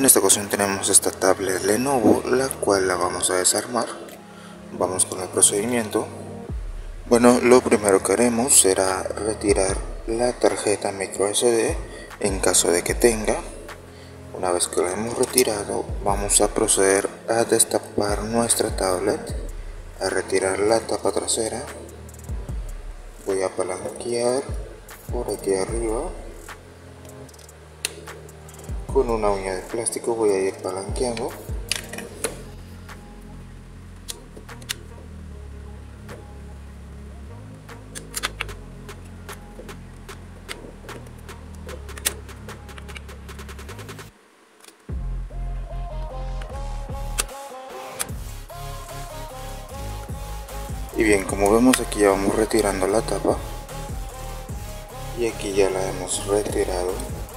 esta ocasión tenemos esta tablet Lenovo, la cual la vamos a desarmar. Vamos con el procedimiento. Bueno, lo primero que haremos será retirar la tarjeta micro SD en caso de que tenga. Una vez que la hemos retirado, vamos a proceder a destapar nuestra tablet, a retirar la tapa trasera. Voy a palanquear por aquí arriba. Con una uña de plástico voy a ir palanqueando. Y bien, como vemos, aquí ya vamos retirando la tapa. Y aquí ya la hemos retirado.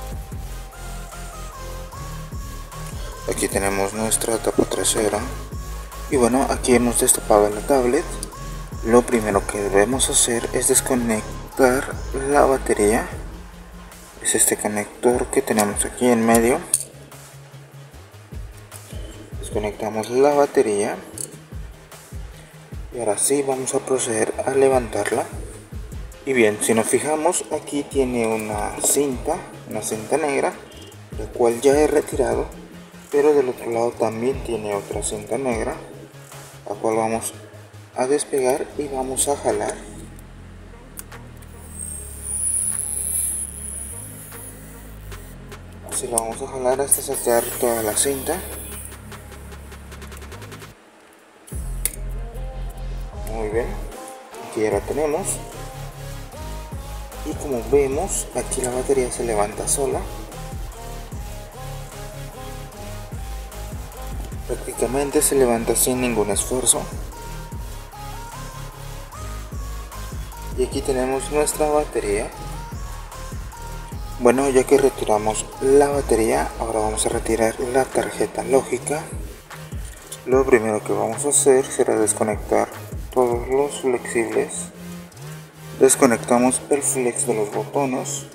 Aquí tenemos nuestra tapa trasera. Y bueno, aquí hemos destapado la tablet. Lo primero que debemos hacer es desconectar la batería. Es este conector que tenemos aquí en medio. Desconectamos la batería. Y ahora sí vamos a proceder a levantarla. Y bien, si nos fijamos, aquí tiene una cinta negra, la cual ya he retirado, pero del otro lado también tiene otra cinta negra, la cual vamos a despegar y vamos a jalar. Así la vamos a jalar hasta sacar toda la cinta. Muy bien, aquí ya la tenemos. Y como vemos, aquí la batería se levanta sola. Prácticamente se levanta sin ningún esfuerzo. Y aquí tenemos nuestra batería. Bueno, ya que retiramos la batería, ahora vamos a retirar la tarjeta lógica. Lo primero que vamos a hacer será desconectar todos los flexibles. Desconectamos el flex de los botones.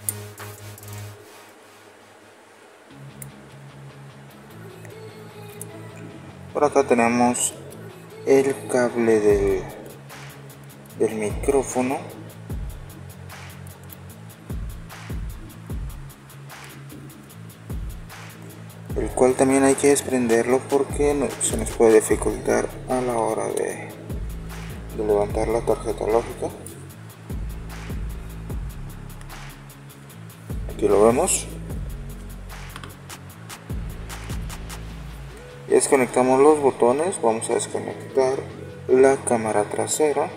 Por acá tenemos el cable del micrófono. El cual también hay que desprenderlo porque se nos puede dificultar a la hora de levantar la tarjeta lógica. Aquí lo vemos. Y desconectamos los botones. Vamos a desconectar la cámara trasera.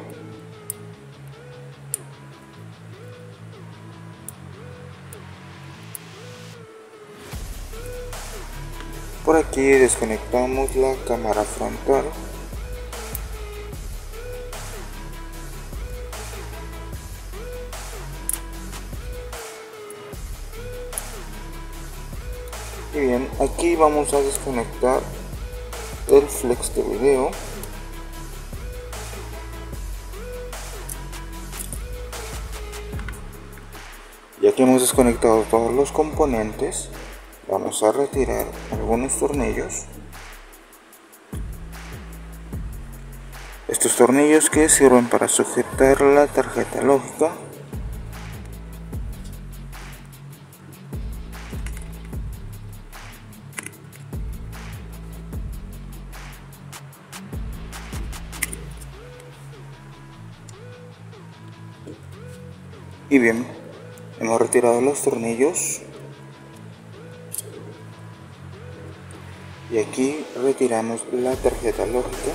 Por aquí desconectamos la cámara frontal. Y bien, aquí vamos a desconectar el flex de video. Ya que hemos desconectado todos los componentes, vamos a retirar algunos tornillos. Estos tornillos que sirven para sujetar la tarjeta lógica. Y bien, hemos retirado los tornillos. Y aquí retiramos la tarjeta lógica.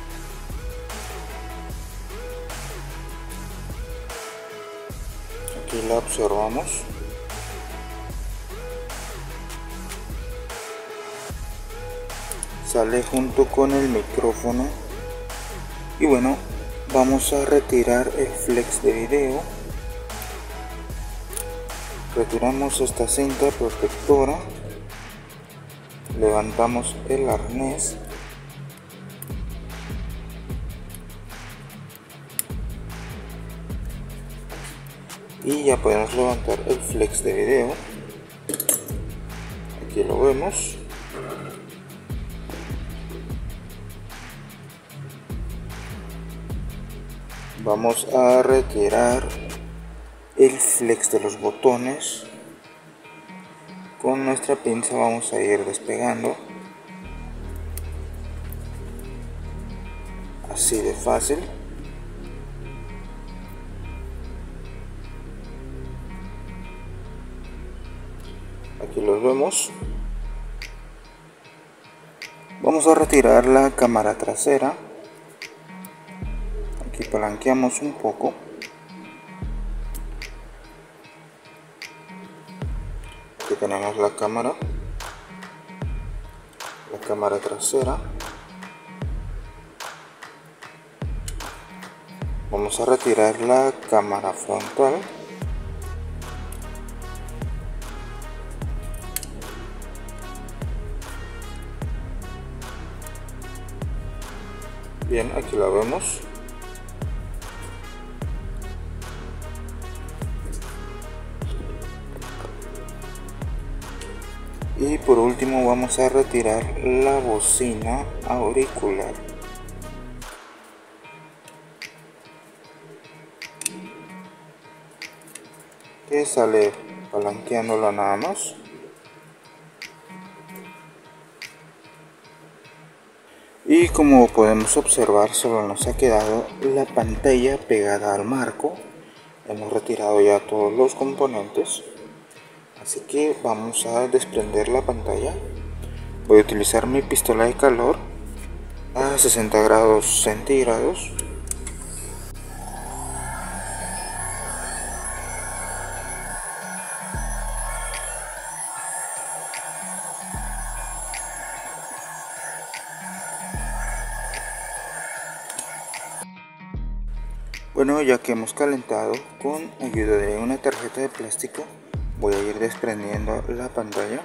Aquí la observamos. Sale junto con el micrófono. Y bueno, vamos a retirar el flex de video. Retiramos esta cinta protectora. Levantamos el arnés. Y ya podemos levantar el flex de video. Aquí lo vemos. Vamos a retirar el flex de los botones. Con nuestra pinza vamos a ir despegando. Así de fácil. Aquí los vemos. Vamos a retirar la cámara trasera. Aquí palanqueamos un poco. Aquí tenemos la cámara trasera. Vamos a retirar la cámara frontal. Bien, aquí la vemos. Y por último vamos a retirar la bocina auricular. Que sale palanqueándola nada más. Y como podemos observar, solo nos ha quedado la pantalla pegada al marco. Hemos retirado ya todos los componentes. Así que vamos a desprender la pantalla. Voy a utilizar mi pistola de calor a 60 grados centígrados. Bueno, ya que hemos calentado, con ayuda de una tarjeta de plástico voy a ir desprendiendo la pantalla.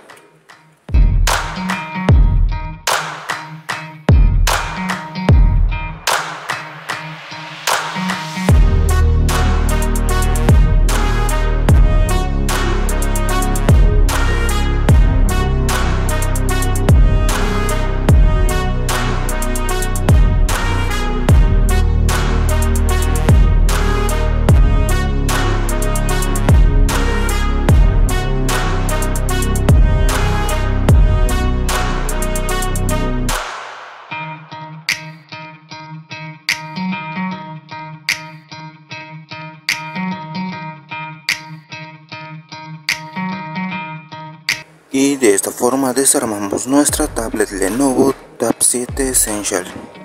Y de esta forma desarmamos nuestra tablet Lenovo Tab 7 Essential.